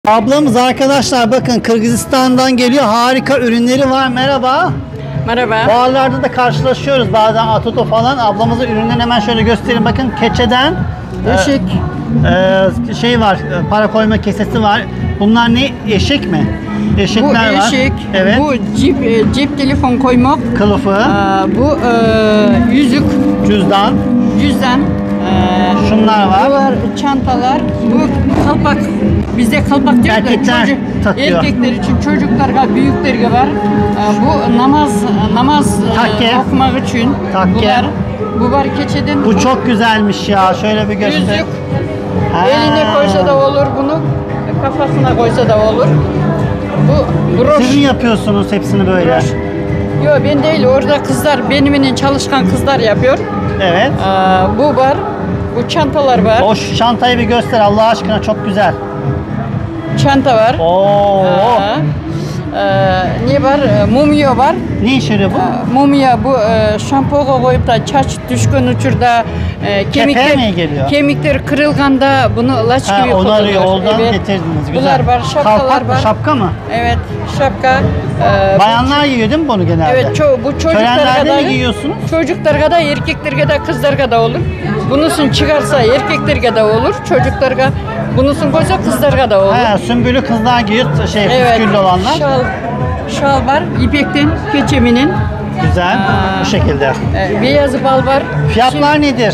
Ablamız arkadaşlar bakın Kırgızistan'dan geliyor. Harika ürünleri var. Merhaba. Merhaba. Fuarlarda da karşılaşıyoruz bazen Atoto falan. Ablamızın ürünlerini hemen şöyle göstereyim. Bakın keçeden Eşek. şey var. Para koyma kesesi var. Bunlar ne? Eşek mi? Bu Eşekler var. eşek. Evet. Bu cep telefon koymak. Kılıfı. Bu yüzük. Cüzdan. Cüzdan. Şunlar var. Bu var çantalar. Bu kalpak. Bizde kalpak diyor da Erkekler takıyor. erkekler için, çocuklara, büyüklerge var. Bu namaz Takke. okumak için. Takke. Bu var keçeden. Bu çok güzelmiş ya. Şöyle bir göster. Yüzük. Ha. Eline koysa da olur bunu. Kafasına koysa da olur. Bu broş. Siz mi yapıyorsunuz hepsini böyle? Yok ben değil, orada kızlar, benimle çalışkan kızlar yapıyor. Evet. Bu var, bu çantalar var. O şu çantayı bir göster Allah aşkına, çok güzel. Çanta var. Oo. Ne var? Mumya var. Ne işe yarıyor bu? Mumya bu şampuana koyup da çaç düşkün uçurda mi geliyor? kemikler kırılganda bunu laç Ha, gibi onu arıyor, oradan Evet. getirdiniz. Güzel. Bunlar var, şapkalar Kalpak mı, var. şapka mı? Evet, şapka. Bayanlar giyiyor değil mi bunu genelde? Evet, bu çocuklar Törenlerde kadar mi giyiyorsunuz? Çocuklar kadar, erkekler kadar, kızlar kadar olur. Bunusun çıkarsa erkekler kadar olur, çocuklar kadar. Bunusun koysa kızlar kadar olur. He, sümbülü kızlar giyiyor, Evet, püsküllü olanlar. şal var, ipekten, keçeminin. Güzel, bu şekilde. Beyaz bal var. Fiyatlar nedir?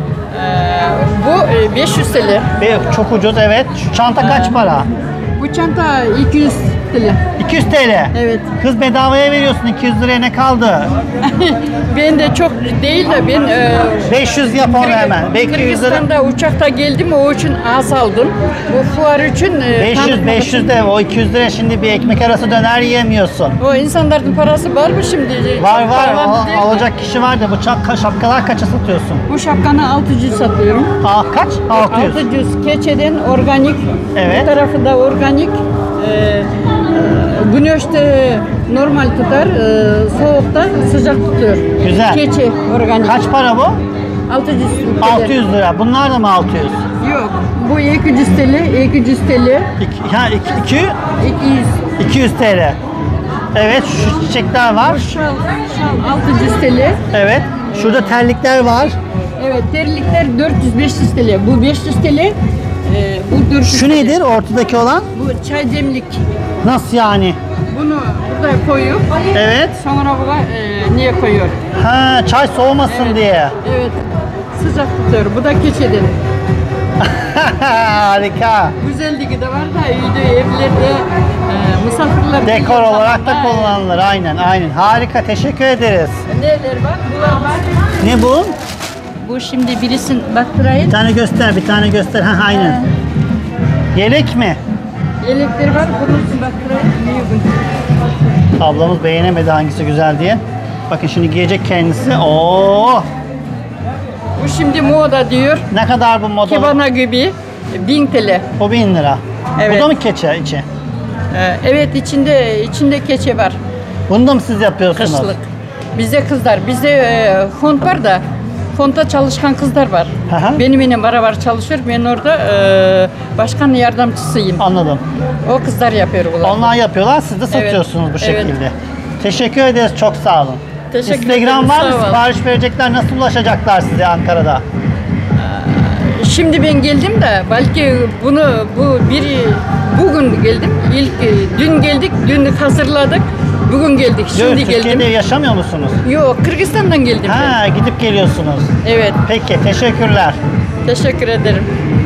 Bu 500 TL. Çok ucuz, evet. Şu çanta kaç para? Bu çanta 200 TL. 200 TL. Evet. Kız bedavaya veriyorsun, 200 liraya ne kaldı? Ben de çok değil de ben 500 yap onu hemen. Belki 100 lira. Kırgızistan'da uçakta geldim, o için az aldım. Bu fuar için 500 de o 200 lira, şimdi bir ekmek arası döner yiyemiyorsun. O insanların parası var mı şimdi? Var Pahalı değil mi? alacak kişi var da bu şapkalar kaça satıyorsun? Bu şapkanı 600 satıyorum. Kaç? 600. 600 keçeden organik. Evet. Bu tarafı da organik. Güneşte normal tutar, soğukta sıcak tutuyor. Güzel. Keçi organik. Kaç para bu? 600 TL. 600 lira. Bunlar da mı 600? Yok. Bu 200 TL, 200 TL, 200. 200 TL. Evet, şu çiçekler var. Bu şal 600 TL. Evet. Şurada terlikler var. Evet, terlikler 400-500 TL. Bu 500 TL. Bu 400 Şu TL. nedir ortadaki olan? Bu çay demlik. Nasıl yani? Bunu burada koyuyor. Evet. Sonra buna niye koyuyor? Ha, çay soğumasın diye. Evet. Sıcak tutuyor. Bu da keçeden. Harika. Güzelliği de var da evde, evlerde misafirler Dekor olarak da kullanılır. Aynen. Harika. Teşekkür ederiz. Neler var? Bunlar var. Ne bu? Bu şimdi birisin baktırayım. Bir tane göster. Ha, aynen. Yelek mi? Yelekleri var. Bunun için baktırayım. Niye bu? Ablamız beğenemedi hangisi güzel diye. Bakın şimdi giyecek kendisi. Oo! Bu şimdi moda diyor. Ne kadar bu model? Kibana gibi 1000 TL. O 1000 lira. Evet. Bu da mı keçe içi? Evet, içinde keçe var. Bunu da mı siz yapıyorsunuz? Kışlık. Bizde kızlar. Bizde font var da fonta çalışkan kızlar var. Hı hı. Benim beraber çalışıyor. Ben orada başkan yardımcısıyım. Anladım. O kızlar yapıyor bunlar. Onlar yapıyorlar, siz de satıyorsunuz bu Evet. şekilde. Teşekkür ederiz, çok sağ olun. Teşekkür Instagram ederim, var mı? sağ ol. Sipariş verecekler, nasıl ulaşacaklar size Ankara'da? Şimdi ben geldim de belki bugün geldim. Dün geldik, dün hazırladık. Bugün geldik. Şimdi Türkiye'de geldim. yaşamıyor musunuz? Yok, Kırgızistan'dan geldim ben. Ha, gidip geliyorsunuz. Evet. Peki, teşekkürler. Teşekkür ederim.